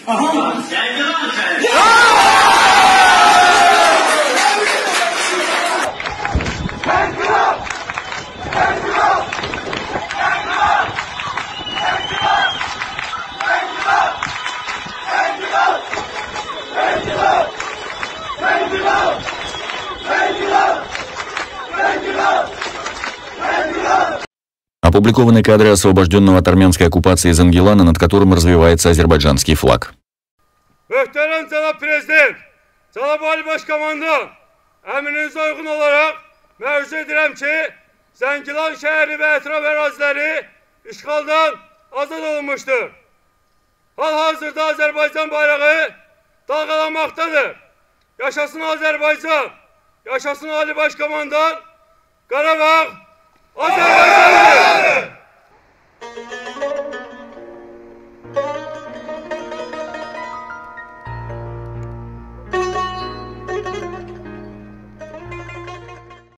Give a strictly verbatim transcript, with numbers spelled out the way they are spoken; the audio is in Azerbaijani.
Aha! Zəngilan şəhəri! Zəngilan! Zəngilan! Zəngilan! Zəngilan! Zəngilan! Zəngilan! Zəngilan! Zəngilan! Zəngilan! Zəngilan! Zəngilan! Опубликованы кадры освобожденного от армянской оккупации Зангилана, над которым развивается азербайджанский флаг. Möhtərəm cənab prezident, cənab Ali Başkomandan, əmrinizə uyğun olaraq məruzə edirəm ki, Zəngilan şəhəri və ətraf əraziləri işğaldan azad olunmuşdur. Hal-hazırda Azərbaycan bayrağı dalgalanmaqdadır. Yaşasın Azərbaycan, yaşasın Ali Başkomandan, Qarabağ Azərbaycandır!